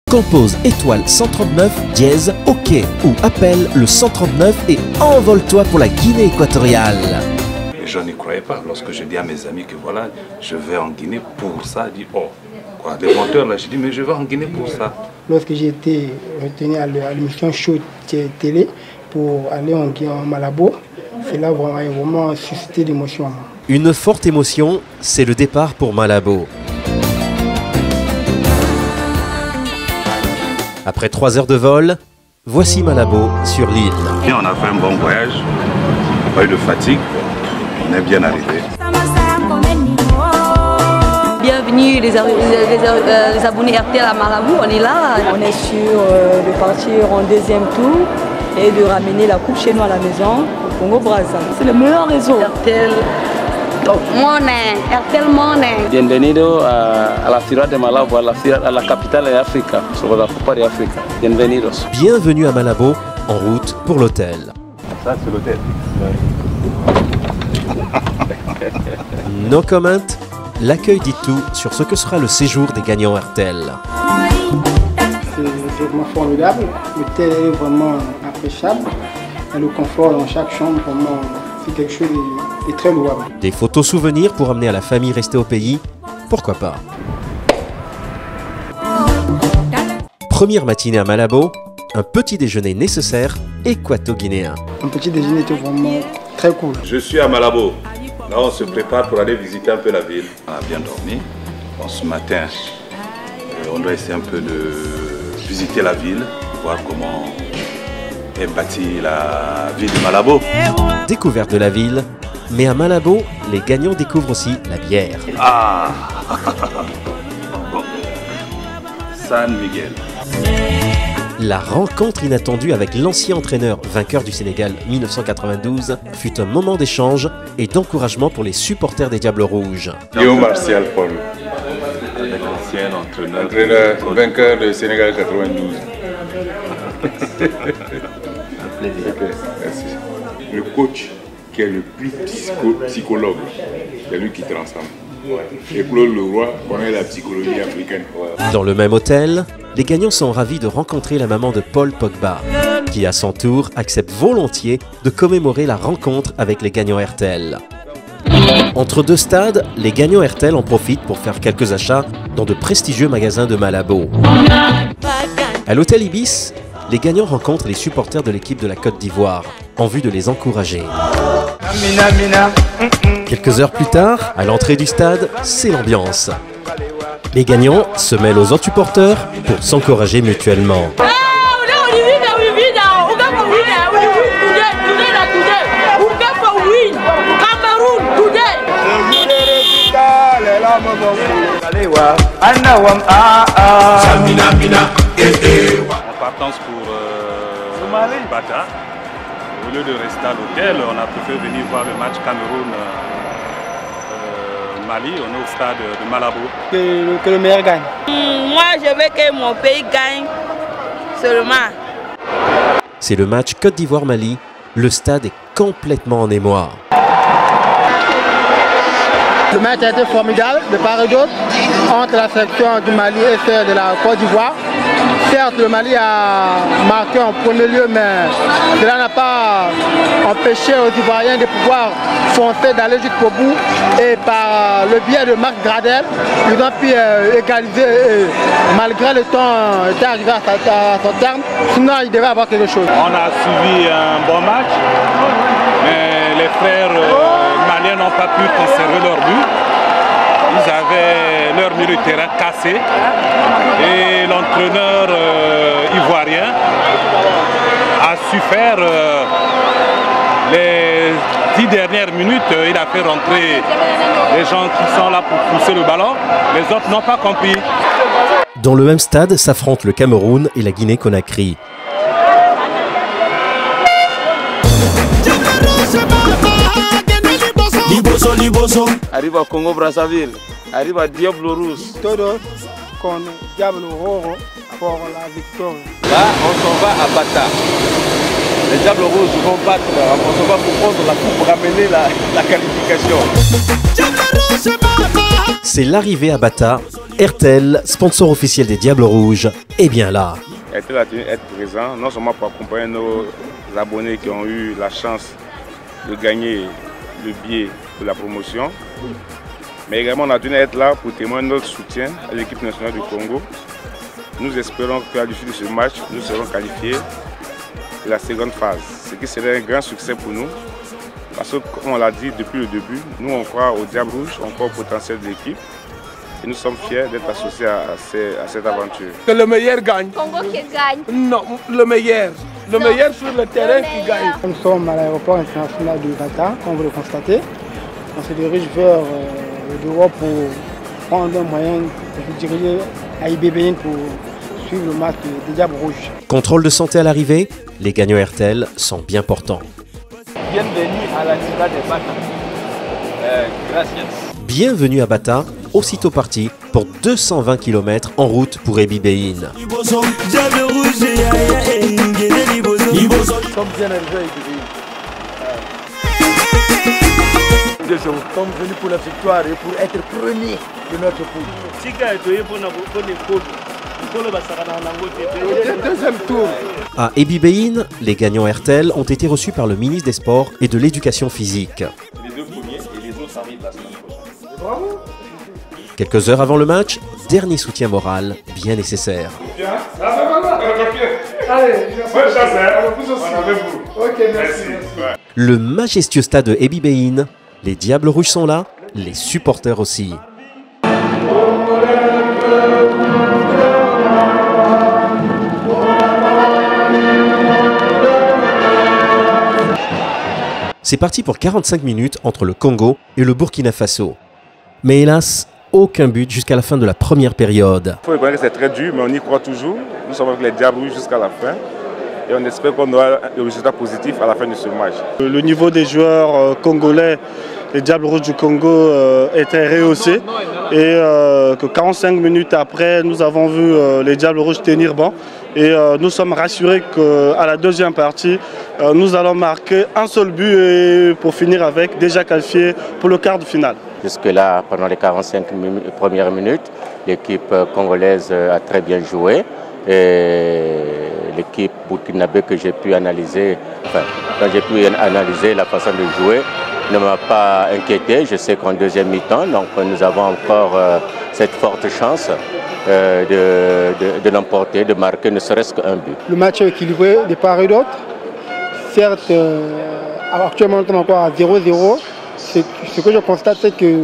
Compose étoile 139 dièse OK ou appelle le 139 et envole-toi pour la Guinée équatoriale. Je n'y croyais pas lorsque j'ai dit à mes amis que voilà, je vais en Guinée pour ça. Ils disent, oh, quoi, des menteurs là, j'ai dit, mais je vais en Guinée pour ça. Lorsque j'ai été retenu à l'émission Show télé pour aller en Guinée, en Malabo, cela a vraiment suscité l'émotion. Une forte émotion, c'est le départ pour Malabo. Après 3 heures de vol, voici Malabo sur l'île. On a fait un bon voyage, pas eu de fatigue. On est bien arrivé. Bienvenue les abonnés RTL à Malabo, on est là. On est sûr de partir en 2e tour et de ramener la coupe chez nous à la maison au Congo-Brazza. C'est le meilleur réseau. RTL Money. Bienvenido a la ciudad de Malabo, a la capitale de África, sobre la Copa de África. Bienvenidos. Bienvenue à Malabo, en route pour l'hôtel. Ça c'est l'hôtel. No comment, l'accueil dit tout sur ce que sera le séjour des gagnants RTL. C'est vraiment formidable, l'hôtel est vraiment appréciable et le confort dans chaque chambre, vraiment, c'est quelque chose de très louable. Des photos souvenirs pour amener à la famille restée au pays, pourquoi pas. Première matinée à Malabo, un petit déjeuner nécessaire équato-guinéen. Un petit déjeuner était vraiment très cool. Je suis à Malabo. Là, on se prépare pour aller visiter un peu la ville. On a bien dormi. Bon, ce matin, on doit essayer un peu de visiter la ville, voir comment est bâtie la ville de Malabo. Découverte de la ville, mais à Malabo, les gagnants découvrent aussi la bière. Ah bon. San Miguel. La rencontre inattendue avec l'ancien entraîneur vainqueur du Sénégal 1992 fut un moment d'échange et d'encouragement pour les supporters des Diables Rouges. Léo Martial Paul, Avec l'ancien entraîneur vainqueur du Sénégal 92. Un plaisir. Okay, merci. Le coach qui est le plus psychologue, c'est lui qui transcende. Et Claude Leroy connaît la psychologie africaine. Dans le même hôtel, les gagnants sont ravis de rencontrer la maman de Paul Pogba, qui à son tour accepte volontiers de commémorer la rencontre avec les gagnants RTL. Entre 2 stades, les gagnants RTL en profitent pour faire quelques achats dans de prestigieux magasins de Malabo. À l'hôtel Ibis, les gagnants rencontrent les supporters de l'équipe de la Côte d'Ivoire, en vue de les encourager. Quelques heures plus tard, à l'entrée du stade, c'est l'ambiance. Les gagnants se mêlent aux autres supporters pour s'encourager mutuellement. En partance pour Bata, au lieu de rester à l'hôtel, on a préféré venir voir le match Cameroun-Mali. On est au stade de Malabo. Que le meilleur gagne. Moi, je veux que mon pays gagne seulement. C'est le match Côte d'Ivoire-Mali. Le stade est complètement en émoi. Le match a été formidable de part et d'autre entre la section du Mali et celle de la Côte d'Ivoire. Certes, le Mali a marqué en premier lieu, mais cela n'a pas empêché aux Ivoiriens de pouvoir foncer, d'aller jusqu'au bout. Et par le biais de Marc Gradel, ils ont pu égaliser malgré le temps était arrivé à son terme. Sinon, il devait avoir quelque chose. On a suivi un bon match, mais les frères maliens n'ont pas pu conserver leur but. Ils avaient leur milieu de terrain cassé et l'entraîneur ivoirien a su faire les 10 dernières minutes. Il a fait rentrer les gens qui sont là pour pousser le ballon. Les autres n'ont pas compris. Dans le même stade s'affrontent le Cameroun et la Guinée-Conakry. Arrive à Congo-Brazzaville, arrive à Diable Rouge. Todos con Diable Rojo pour la victoire. Là, on s'en va à Bata. Les Diables Rouges vont battre, on s'en va pour prendre la coupe, pour ramener la qualification. C'est l'arrivée à Bata RTL, sponsor officiel des Diables Rouges, est bien là. RTL a tenu à être présent, non seulement pour accompagner nos abonnés qui ont eu la chance de gagner le billet de la promotion, mais également on a tenu à être là pour témoigner notre soutien à l'équipe nationale du Congo. Nous espérons qu'à l'issue de ce match, nous serons qualifiés de la seconde phase, ce qui serait un grand succès pour nous. Parce que, comme on l'a dit depuis le début, nous on croit au Diable Rouge, on croit au potentiel de l'équipe. Et nous sommes fiers d'être associés à cette aventure. Que le meilleur gagne. Congo qui gagne. Non, le meilleur. Le meilleur sur le terrain qui gagne. Nous sommes à l'aéroport international de Bata, comme vous le constatez. On se dirige vers l'Europe pour prendre un moyen de se diriger à IBBN pour suivre le match des Diables Rouges. Contrôle de santé à l'arrivée, les gagnants RTL sont bien portants. Bienvenue à la ciudad de Bata. Gracias. Bienvenue à Bata, aussitôt parti pour 220 km en route pour Ebibein. Nous sommes bien arrivés à IBBN. Nous sommes venus pour la victoire et pour être premiers de notre poule. Deuxième tour. À Ebibein, les gagnants RTL ont été reçus par le ministre des Sports et de l'Éducation physique. Les deux premiers et les autres arrivent la semaine prochaine. Bravo. Quelques heures avant le match, dernier soutien moral bien nécessaire. Le majestueux stade de Ebibein, les Diables Rouges sont là, les supporters aussi. C'est parti pour 45 minutes entre le Congo et le Burkina Faso. Mais hélas, aucun but jusqu'à la fin de la première période. Il faut reconnaître que c'est très dur, mais on y croit toujours. Nous sommes avec les Diables Rouges jusqu'à la fin. Et on espère qu'on aura le résultat positif à la fin de ce match. Le niveau des joueurs congolais, les Diables Rouges du Congo, était rehaussé. Et que 45 minutes après, nous avons vu les Diables Rouges tenir bon. Et nous sommes rassurés qu'à la deuxième partie, nous allons marquer un seul but et pour finir avec déjà qualifié pour le quart de finale. Jusque-là, pendant les 45 premières minutes, l'équipe congolaise a très bien joué. Et l'équipe burkinabé que j'ai pu analyser, quand j'ai pu analyser la façon de jouer, ne m'a pas inquiété. Je sais qu'en deuxième mi-temps, donc nous avons encore cette forte chance de l'emporter, de marquer ne serait-ce qu'un but. Le match est équilibré de part et d'autre. Certes, actuellement nous sommes encore à 0-0. Ce que je constate, c'est que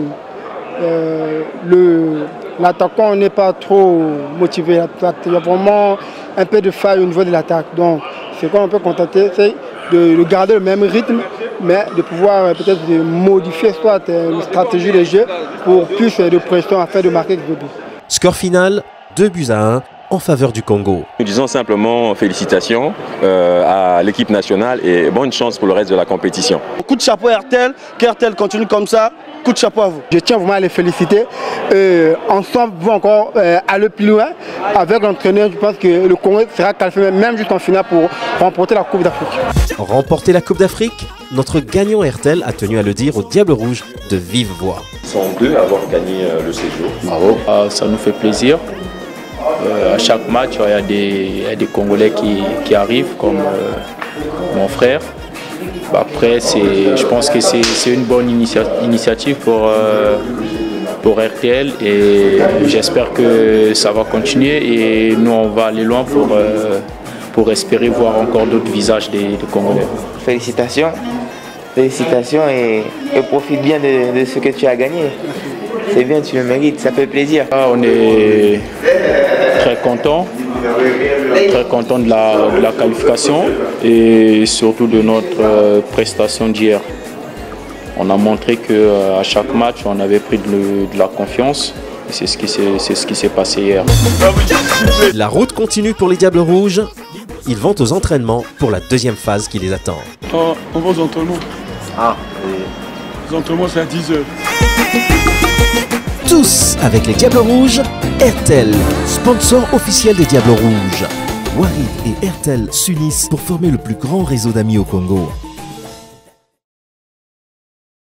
l'attaquant n'est pas trop motivé. Il y a vraiment un peu de faille au niveau de l'attaque. Donc, ce qu'on peut constater, c'est de garder le même rythme, mais de pouvoir peut-être modifier soit une stratégie de jeu pour plus de pression afin de marquer des buts. Score final, 2-1 en faveur du Congo. Nous disons simplement félicitations à l'équipe nationale et bonne chance pour le reste de la compétition. Coup de chapeau à RTL, qu'RTL continue comme ça, coup de chapeau à vous. Je tiens vraiment à les féliciter. Ensemble, vous encore aller plus loin. Avec l'entraîneur, je pense que le Congo sera qualifié même jusqu'en finale pour remporter la Coupe d'Afrique. Remporter la Coupe d'Afrique, notre gagnant RTL a tenu à le dire aux Diables Rouges de vive voix. Ils sont deux à avoir gagné le séjour. Bravo. Ça nous fait plaisir. À chaque match, il y a des Congolais qui arrivent, comme mon frère. Après, je pense que c'est une bonne initiative pour RTL et j'espère que ça va continuer et nous, on va aller loin pour espérer voir encore d'autres visages des Congolais. Félicitations. Félicitations et profite bien de ce que tu as gagné. C'est bien, tu le mérites, ça fait plaisir. On est très content de la qualification et surtout de notre prestation d'hier. On a montré qu'à chaque match, on avait pris de la confiance. C'est ce qui s'est passé hier. La route continue pour les Diables Rouges. Ils vont aux entraînements pour la deuxième phase qui les attend. On va aux entraînements. Ah, oui. Les entraînements, c'est à 10h. Tous avec les Diables Rouges, RTL, sponsor officiel des Diables Rouges. Warid et RTL s'unissent pour former le plus grand réseau d'amis au Congo.